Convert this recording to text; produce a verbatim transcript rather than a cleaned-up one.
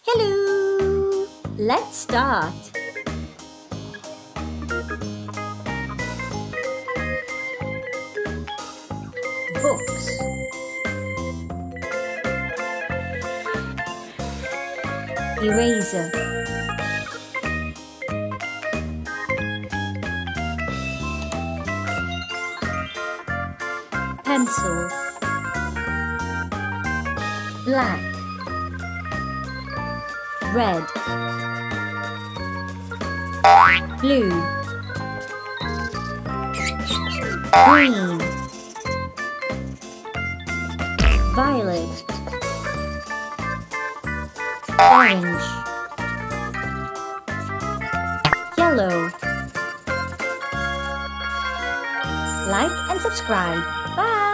Hello! Let's start. Books. Eraser. Pencil. Black. Red. Blue. Green. Violet. Orange. Yellow. Like and subscribe. Bye!